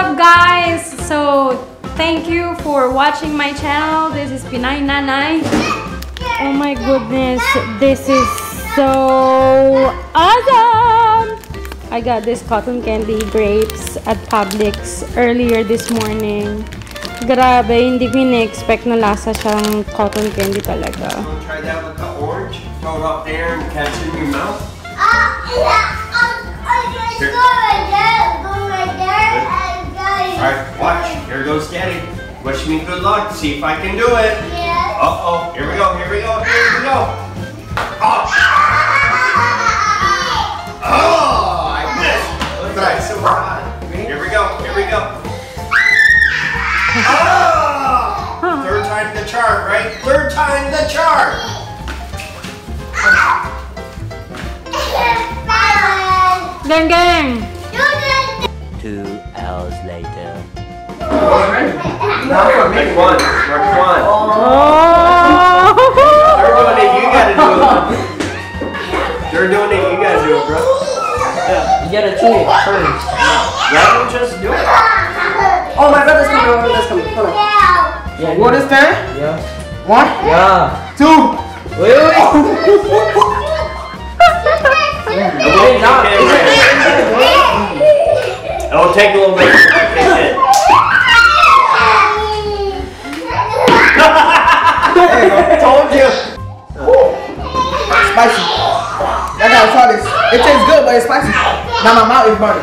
up, guys? So thank you for watching my channel. This is Pinay Nanay. Oh my goodness, this is so awesome! I got this cotton candy grapes at Publix earlier this morning. Grabe, hindi ko na-expect na lasa siyang cotton candy talaga. Want to try that with the orange? Throw it up there and catch it in your mouth? Go right there. Go right there. Alright, watch. Here goes Daddy. Wish me good luck. See if I can do it. Yes. Uh-oh. Here we go. Here we go. Here we go. Oh! Oh! I missed. Look at that. So hot. Here we go. Here we go. Oh! Third time the charm, right? Third time the charm. Gang, gang! 2 hours later. Now for me. One. Mark one. Oh! They're doing it. You gotta do it. They're doing it. You gotta do it, bro. Yeah. You gotta chew it first. Let them just do it. Oh, my brother's coming over. Let's come. Hold on. Yeah. What is that? Yeah. 1, Yeah. 2. Wait, wait, wait. It'll take a little bit. Told you. Spicy. I gotta try this. It tastes good, but it's spicy. Now my mouth is burning.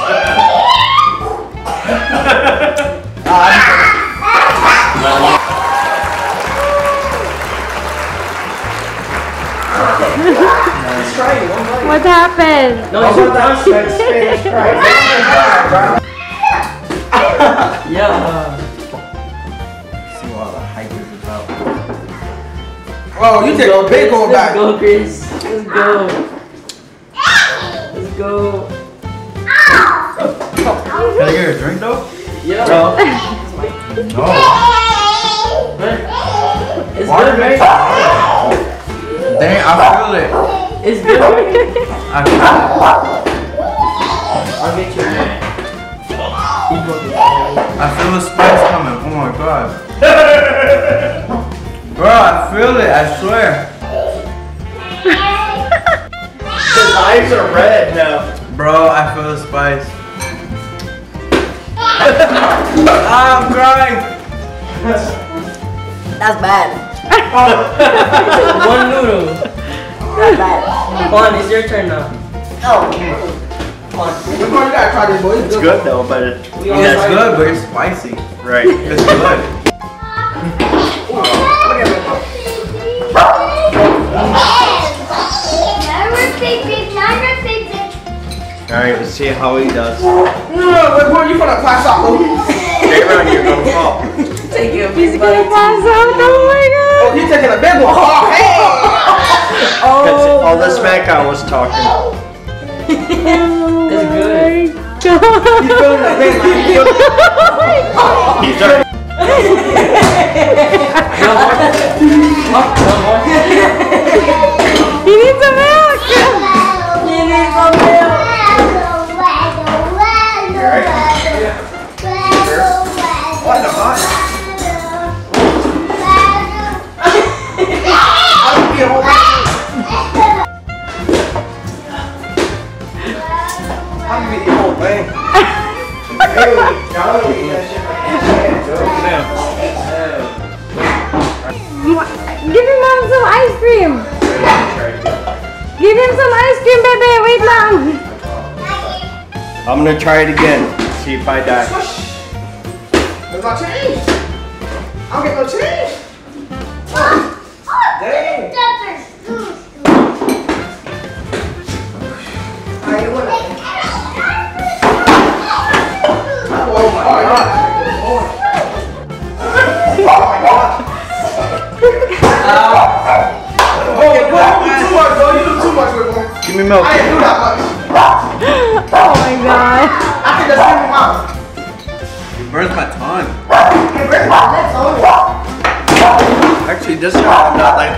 What happened? No, it's not Spanish fries. Yeah. See what all the hype is about. Oh, you take a big one back. Let's go, Chris. Let's go. Let's go. Can I get a drink though? Yeah. No. It's Water, good, right? Dang, I feel it. It's good, right? I feel it. I'll get you. I feel the spice coming. Oh my god. Bro, I feel it. I swear. His eyes are red now. Bro, I feel the spice. I'm crying. That's bad. One noodle. That's bad. Come on, it's your turn now. Come on. You gotta try this, boy. It's good though, but it, We all It's tried good, it. but it's spicy. right. It's good. Alright, let's see how he does. Boy, you gonna pass out, boy. Stay around, you're gonna fall. Take it. He's gonna pass out. Oh my god! Oh, he's taking a big one. Oh, hey! That's all the smack I was talking. It's good. He's feeling the big He's already. He needs some milk! You need some milk. What the fuck? How do you eat the whole thing? Hey, y'all don't eat that shit like that. Give him some ice cream! Give him some ice cream, baby! Wait lang! I'm gonna try it again. See if I die. There's no change. I don't get no change. Dang. Oh my god. Give me milk. I didn't do that much. Oh my god! I think that's in my mouth. It burns my tongue. Hey, where's my lips on it? Actually, this time I'm not like.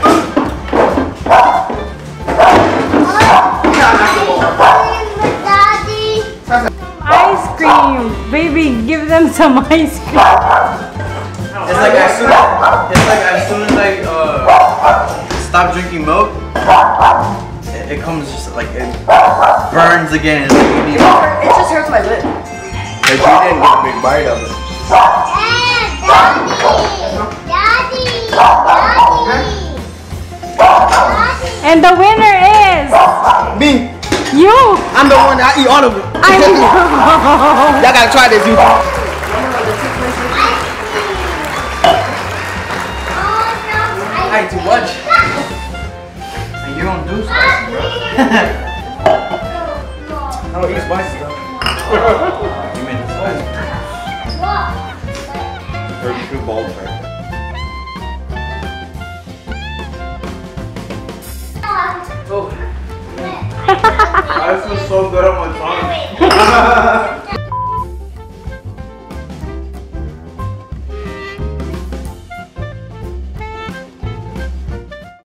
Ice cream! Baby, give some ice cream. It's like as soon as I stop drinking milk, it comes just like it burns again. It's like you need more. It just hurts my lip. But you didn't get a big bite of it. And the winner is Me, you. I'm the one that eat all of it. I know. Y'all gotta try this, you. I ate too much. And you don't do spicy, bro. I don't eat spicy stuff. You made it spicy. 32 balls, right? I feel so good on my tongue.